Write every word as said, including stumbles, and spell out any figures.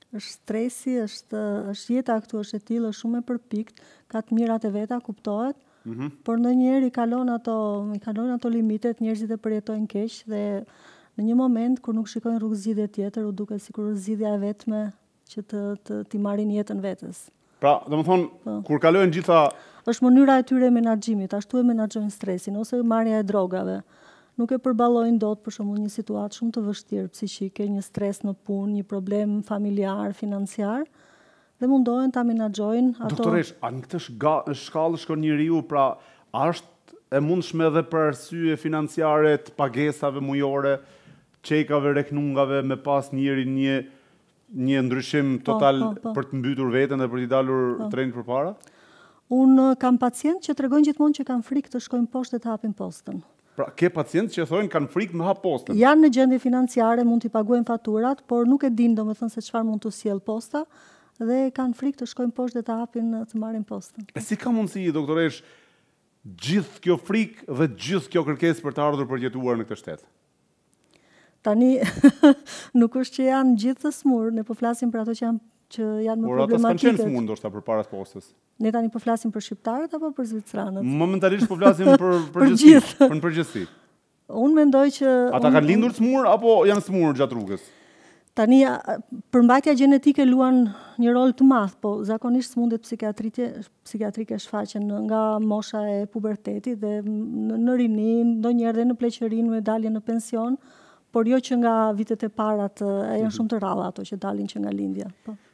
është stresi, është, është jeta këtu, është e tillë, është shumë e përpikt, ka të mirat e veta, kuptohet, mm -hmm. por ndonjëherë i kalon ato, i kalon ato limitet, njerëzit e përjetojnë keq dhe në një moment kur nuk shikojnë rrugë zgjidhje tjetër, u duket sikur zgjidhja e vetme që të të t'i marrin jetën vetes. Pra, domethënë, po. Kur kalojnë gjitha është mënyra e tyre e menaxhimit, ashtu e menaxhojnë stresin ose marrja e drogave. Nuk e përballojnë dot për shembull një situatë shumë të vështirë psiqike, një stres në punë, një problem familjar, financiar dhe mundohen ta menaxhojnë ato. Doktoresh, a në këtë shkallë shkon njeriu, pra, a është e mundshme edhe për arsye financiare të pagesave mujore, çekave, reknungave me pas njëri një një ndryshim total po, po, po. për të mbytur veten dhe për t'i dalur po. trenit përpara? Unë kam pacient që tregojnë gjithmonë që kanë frikë të shkojnë poshtë dhe të hapin postën. Pra, ke pacientë që thonë kanë frikë me hap postën. Janë në gjendje financiare, mund t'i paguajnë faturat, por nuk e dinë domethënë se çfarë mund të sjell posta dhe kanë frikë të shkojnë poshtë dhe të hapin, të marrin postën. E si ka mundësi, doktoresh, gjithë kjo frikë dhe gjithë kjo kërkesë për të ardhur për jetuar në këtë shtet? Tani nuk është që janë gjithë të smur, ne po flasim për ato që janë që janë më problematike. Por ata s'kanë qenë smur ndoshta përpara postës. Ne tani po flasim për shqiptarët apo për zvicranët? Momentalisht po flasim për përgjithësi, për në përgjithësi. Unë mendoj që ata kanë lindur smur apo janë smur gjatë rrugës? Tani përmbajtja gjenetike luan një rol të madh, po zakonisht smundet psikiatrike psikiatrike shfaqen nga mosha e pubertetit dhe në rini, ndonjëherë edhe në pleqërinë me dalje në pension, por jo që nga vitet e para të janë shumë të rralla ato që dalin që nga lindja. Po.